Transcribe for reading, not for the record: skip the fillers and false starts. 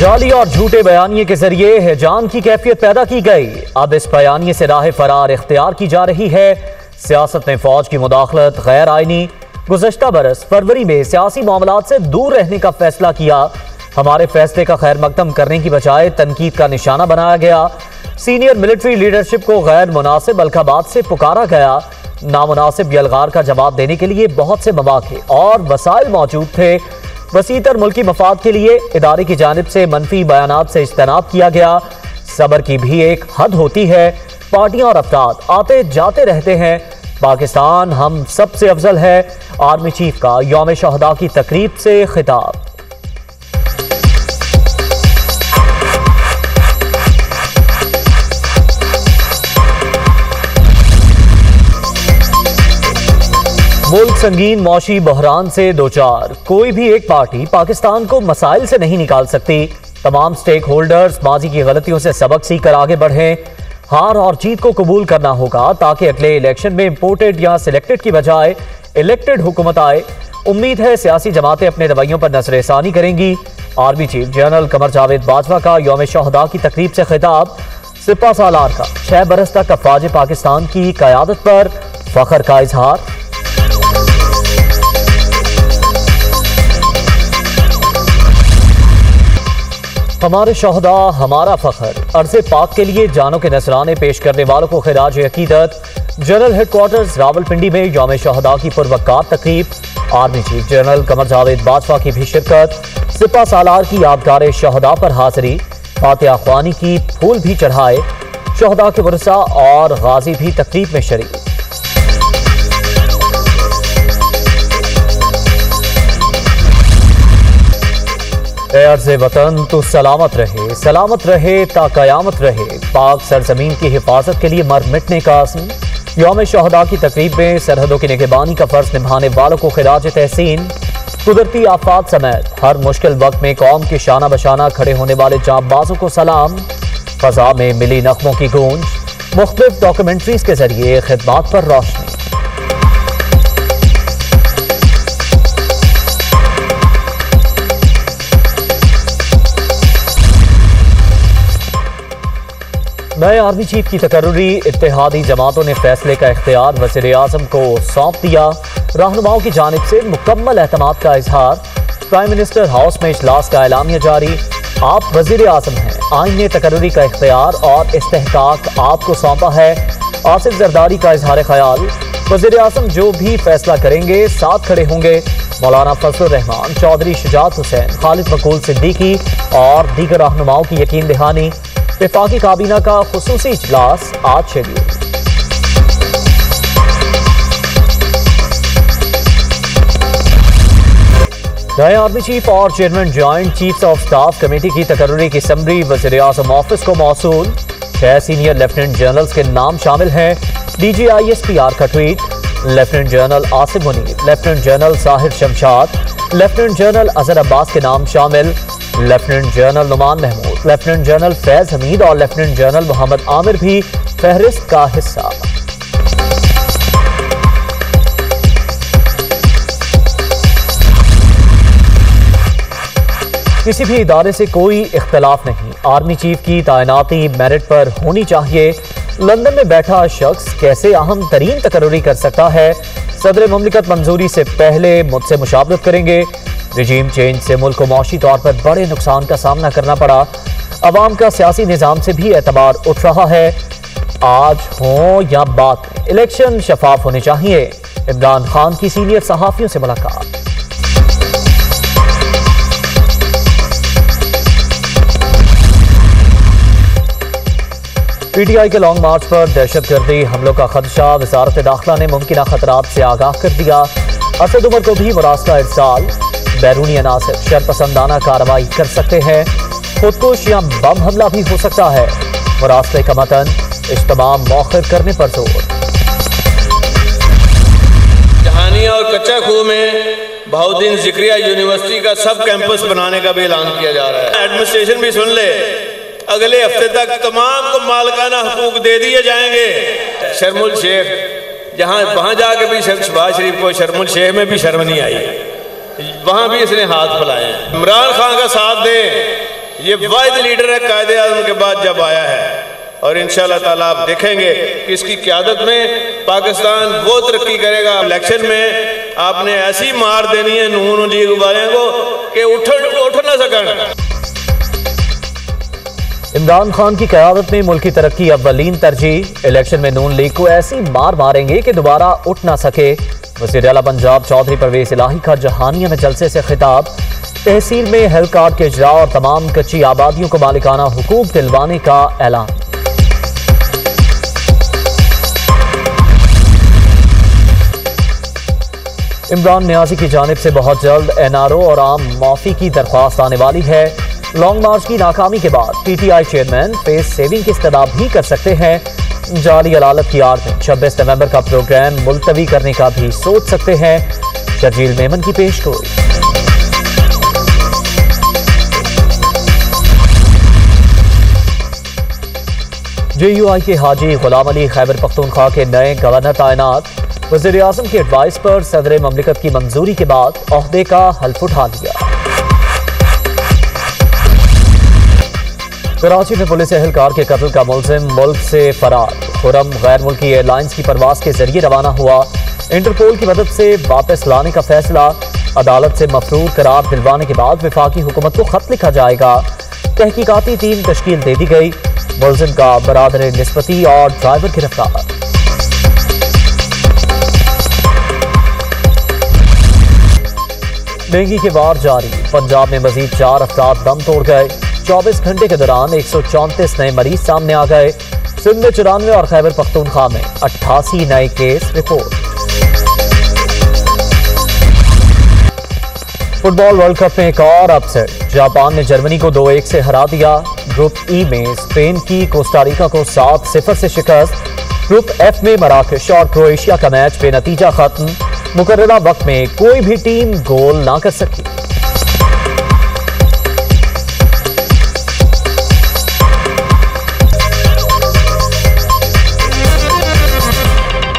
जाली और झूठे बयानिए के जरिए हिजाम की कैफियत पैदा की गई। अब इस बयानिए से राह फरार इख्तियार की जा रही है। सियासत में फौज की मुदाखलत गैर आईनी। गुज़श्ता बरस फरवरी में सियासी मामलात से दूर रहने का फैसला किया। हमारे फैसले का खैर मकदम करने की बजाय तनकीद का निशाना बनाया गया। सीनियर मिलिट्री लीडरशिप को गैर मुनासिब अलकाबात से पुकारा गया। नामुनासिब यलगार का जवाब देने के लिए बहुत से मौके और वसाइल मौजूद थे। वसीतर मुल्की मफाद के लिए इदारे की जानिब से मनफी बयानात से इज्तनाब किया गया। सब्र की भी एक हद होती है। पार्टियां और अफराद आते जाते रहते हैं। पाकिस्तान हम सबसे अफजल है। आर्मी चीफ का यौम शहदा की तकरीब से खिताब। मुल्क संगीन मौशी बहरान से दोचार। कोई भी एक पार्टी पाकिस्तान को मसाइल से नहीं निकाल सकती। तमाम स्टेक होल्डर्स माजी की गलतियों से सबक सीख कर आगे बढ़ें। हार और जीत को कबूल करना होगा ताकि अगले इलेक्शन में इम्पोर्टेड या सिलेक्टेड की बजाय इलेक्टेड हुकूमत आए। उम्मीद है सियासी जमातें अपने रवैयों पर नजरसानी करेंगी। Army chief general Qamar Javed Bajwa का यौम शहदा की तकरीब से खिताब। सिपा सालार का 6 बरस तक अफवाज पाकिस्तान की क़यादत पर फख्र का इजहार। हमारे शहदा हमारा फख्र। अर्ज़े पाक के लिए जानों के नजराने पेश करने वालों को खिराज अकीदत। जनरल हेडक्वार्टर्स रावलपिंडी में यौम शहदा की पुरवकार तकरीब। Army chief general Qamar Javed Bajwa की भी शिरकत। सिपा सालार की यादगार शहदा पर हाजिरी। फातिहा ख्वानी की फूल भी चढ़ाए। शहदा के वरसा और गाजी भी तकरीब में शरीक। अर्ज़े वतन तो सलामत रहे ता कयामत रहे। पाक सरजमीन की हिफाजत के लिए मर मिटने का आज़म। यौम शहदा की तकरीब में सरहदों की निगहबानी का फर्ज निभाने वालों को खिराज तहसीन। कुदरती आफात समेत हर मुश्किल वक्त में कौम के शाना बशाना खड़े होने वाले जांबाजों को सलाम। फजा में मिली नग़मों की गूंज। मुख्तलिफ डॉक्यूमेंट्रीज के जरिए खिदमात पर रोशनी। नए आर्मी चीफ की तकर्रुरी। इत्तेहादी जमातों ने फैसले का इख्तियार वज़ीर आज़म को सौंप दिया। रहनुमाओं की जानिब से मुकम्मल एतमाद का इजहार। प्राइम मिनिस्टर हाउस में इजलास का एलामिया जारी। आप वज़ीर आज़म हैं। आइन ने तकर्रुरी का इख्तियार और इस्तेहकाक आपको सौंपा है। आसिफ जरदारी का इजहार ख्याल। वज़ीर आज़म जो भी फैसला करेंगे साथ खड़े होंगे। मौलाना फजलुर रहमान, चौधरी शुजात हुसैन, खालिद मकबूल सिद्दीकी और दीगर रहनुमाओं की यकीन दहानी। वफाकी काबीना का खुसूसी इजलास आज शेड्यूल। नए आर्मी चीफ और chairman joint chiefs of staff committee की तकर्रुरी की समरी वज़ीर आज़म ऑफिस को मौसूल। 6 सीनियर लेफ्टिनेंट जनरल्स के नाम शामिल हैं। DGISPR का ट्वीट। Lieutenant general Asif Munir, lieutenant general Sahir Shamshad, lieutenant general Azhar Abbas के नाम शामिल। Lieutenant general Nauman Mahmood, lieutenant general Faiz Hameed और लेफ्टिनेंट जनरल मोहम्मद आमिर भी फहरिस्त का हिस्सा। किसी भी इदारे से कोई इख्तलाफ नहीं। आर्मी चीफ की तैनाती मेरिट पर होनी चाहिए। लंदन में बैठा शख्स कैसे अहम तरीन तकर्रुरी कर सकता है। सदर मुमलिकत मंजूरी से पहले मुझसे मुशावरत करेंगे। रिजीम चेंज से मुल्क को मौशी तौर पर बड़े नुकसान का सामना करना पड़ा। अवाम का सियासी निज़ाम से भी एतबार उठ रहा है। आज हो या बात में इलेक्शन शफाफ होने चाहिए। इमरान खान की सीनियर सहाफियों से मुलाकात। PTI के लॉन्ग मार्च पर दहशतगर्दी हमलों का खदशा। वजारत दाखिला ने मुमकिन खतरात से आगाह कर दिया। असद उमर को भी मुरासला इरसाल। बैरूनी अनासर शरपसंदाना कार्रवाई कर सकते हैं। खुदकुश या बम हमला भी हो सकता है। मुरासले का मतन इज्तिमाम मौखर करने पर जोर। जहानिया और कच्चा खूह में बहुद्दीन जिक्रिया यूनिवर्सिटी का सब कैंपस बनाने का भी ऐलान किया जा रहा है। एडमिनिस्ट्रेशन भी सुन ले, अगले हफ्ते तक तमाम को मालिकाना हुकूक दे दिए जाएंगे। शर्मुल शेख जहाँ वहाँ जाके भी शहबाज शरीफ को शर्मुल शेख में भी शर्म नहीं आई, वहाँ भी इसने हाथ फैलाए। इमरान खान का साथ दे, ये वाहिद लीडर है कायदे आज़म के बाद जब आया है, और इंशाअल्लाह ताला आप देखेंगे कि इसकी क़यादत में पाकिस्तान वो तरक्की करेगा। इलेक्शन में आपने ऐसी मार देनी है नून लीग वालों को कि उठ ना सकन। इमरान खान की क़यादत में मुल्क की तरक्की अव्वलीन तरजीह। इलेक्शन में नून लीग को ऐसी मार मारेंगे कि दोबारा उठ ना सके। वज़ीर आला पंजाब चौधरी परवेज इलाही का जहानिया में जलसे से खिताब। तहसील में हेल्थ कार्ड के इजरा और तमाम कच्ची आबादियों को मालिकाना हुकूक दिलवाने का ऐलान। इमरान नियाज़ी की जानिब से बहुत जल्द NRO और आम माफी की दरख्वास्त आने वाली है। लॉन्ग मार्च की नाकामी के बाद PTI चेयरमैन फेस सेविंग की इस्तदा भी कर सकते हैं। जाली अदालत की आड़ में 26 नवंबर का प्रोग्राम मुलतवी करने का भी सोच सकते हैं। शर्जील मेमन की पेशगोई। JUI के हाजी गुलाम अली खैबर पख्तूनख्वा के नए गवर्नर तैनात। वज़ीर आज़म की एडवाइस पर सदर ममलिकत की मंजूरी के बाद ओहदे का हल्फ उठा लिया। कराची में पुलिस एहलकार के कत्ल का मुलजिम मुल्क से फरार। खुरम गैर मुल्की एयरलाइंस की परवाज के जरिए रवाना हुआ। इंटरपोल की मदद से वापस लाने का फैसला। अदालत से मफरूर करार दिलवाने के बाद वफाकी हुकूमत को खत लिखा जाएगा। तहकीकाती टीम तश्कील दे दी गई। मुलजिम का बरादर निस्बती और ड्राइवर गिरफ्तार। डेंगू के वार जारी। पंजाब में मजीद 4 अफराद दम तोड़ गए। 24 घंटे के दौरान 134 नए मरीज सामने आ गए। सिंध में 94 और खैबर पख्तूनख्वा में 88 नए case report. Football world cup में एक और अपसेट। जापान ने जर्मनी को 2-1 से हरा दिया। ग्रुप ई में स्पेन की कोस्टारिका को 7-0 से शिकस्त। ग्रुप एफ में मराकश और क्रोएशिया का मैच बेनतीजा खत्म। मुकर्ररा वक्त में कोई भी टीम गोल ना कर सकी।